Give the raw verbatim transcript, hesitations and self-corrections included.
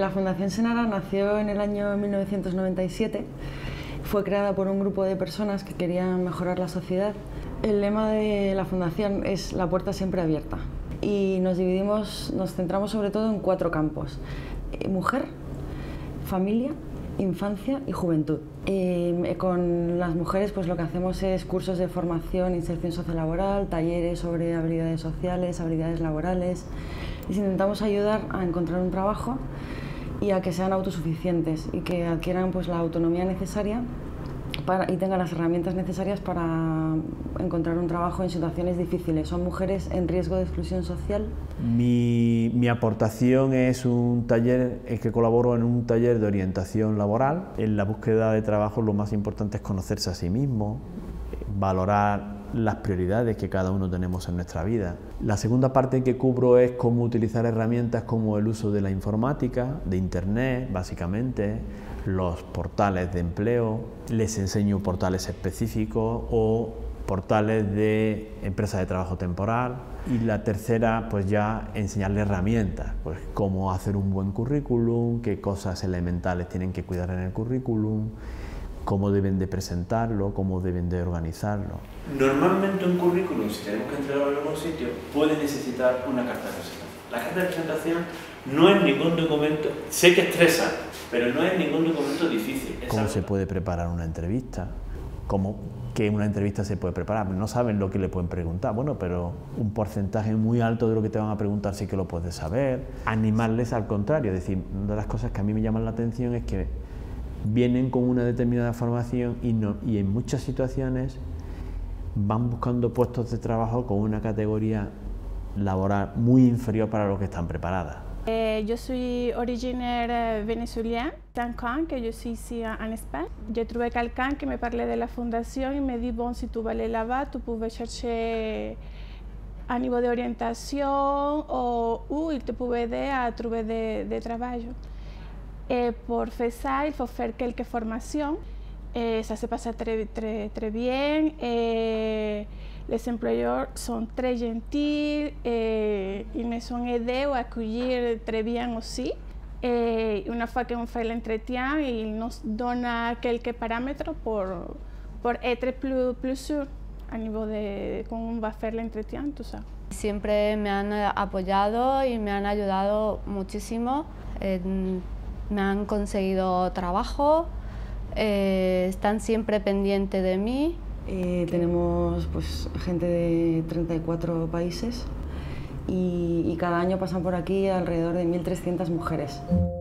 la Fundación Senara nació en el año mil novecientos noventa y siete. Fue creada por un grupo de personas que querían mejorar la sociedad. El lema de la Fundación es la puerta siempre abierta y nos dividimos, nos centramos sobre todo en cuatro campos: mujer, familia, infancia y juventud. Eh, con las mujeres pues lo que hacemos es cursos de formación, inserción sociolaboral, talleres sobre habilidades sociales, habilidades laborales. Les intentamos ayudar a encontrar un trabajo y a que sean autosuficientes y que adquieran pues la autonomía necesaria para, y tengan las herramientas necesarias para encontrar un trabajo en situaciones difíciles. Son mujeres en riesgo de exclusión social. Mi, mi aportación es un taller, es que colaboro en un taller de orientación laboral. En la búsqueda de trabajo lo más importante es conocerse a sí mismo, valorar las prioridades que cada uno tenemos en nuestra vida. La segunda parte que cubro es cómo utilizar herramientas como el uso de la informática, de internet, básicamente, los portales de empleo. Les enseño portales específicos o portales de empresas de trabajo temporal. Y la tercera, pues ya enseñarles herramientas, pues cómo hacer un buen currículum, qué cosas elementales tienen que cuidar en el currículum, cómo deben de presentarlo, cómo deben de organizarlo. Normalmente un currículum, si tenemos que entregarlo en algún sitio, puede necesitar una carta de presentación. La carta de presentación no es ningún documento, sé que estresa, pero no es ningún documento difícil. ¿Cómo se puede preparar una entrevista? ¿Cómo que una entrevista se puede preparar? No saben lo que le pueden preguntar, bueno, pero un porcentaje muy alto de lo que te van a preguntar sí que lo puedes saber. Animarles al contrario, es decir, una de las cosas que a mí me llaman la atención es que vienen con una determinada formación y, no, y en muchas situaciones van buscando puestos de trabajo con una categoría laboral muy inferior para lo que están preparadas. Eh, yo soy originaire venezuelana, cinq ans que yo suis ici en Espagne. J'ai trouvé quelqu'un qui me parlait de la fondation et me dit bon, si tu vas aller là-bas, tu pouvais chercher un niveau d'orientation ou il te pouvait aider à trouver de, de travail. Eh, por faire ça, il faut faire quelques formations. Eh, ça se passe très, très, très bien. Eh, les employeurs sont très gentils. Eh, ils me sont aidés à accueillir très bien aussi. Eh, une fois qu'on fait l'entretien, ils nous donnent quelques paramètres pour, pour être plus, plus sûr a niveau de cómo on va a hacer el entretien, tout ça. Siempre me han apoyado y me han ayudado muchísimo. En, me han conseguido trabajo, eh, están siempre pendientes de mí. Eh, tenemos pues, gente de treinta y cuatro países y, y cada año pasan por aquí alrededor de mil trescientas mujeres.